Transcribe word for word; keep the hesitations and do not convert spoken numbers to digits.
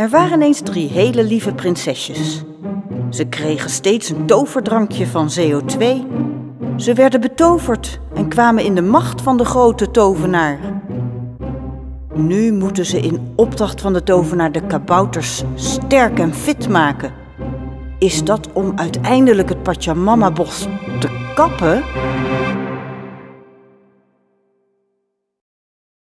Er waren eens drie hele lieve prinsesjes. Ze kregen steeds een toverdrankje van C O twee. Ze werden betoverd en kwamen in de macht van de grote tovenaar. Nu moeten ze in opdracht van de tovenaar de kabouters sterk en fit maken. Is dat om uiteindelijk het Pachamama-bos te kappen?